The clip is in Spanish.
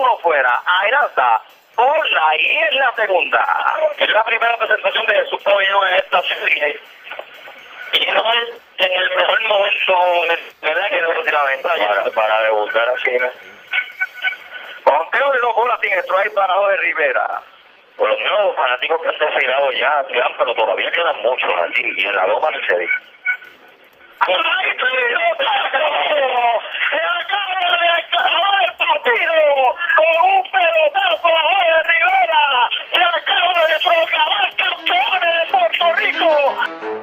uno fuera a Iranta, hola, y es la segunda. Es la primera presentación de Jesús Pabellón en esta serie. Y no es en el mejor momento, ¿verdad? Que no se la venta para debutar así, ¿no? Conteo de 2 bolas sin strike para Jorge Rivera. Por lo menos los fanáticos que han desfilado ya, pero todavía quedan muchos aquí, y en la loma se ve. ¡Ay, se acaba de acabar el partido con un pelotazo a Jorge Rivera! ¡Se acaba de proclamar campeones de Puerto Rico!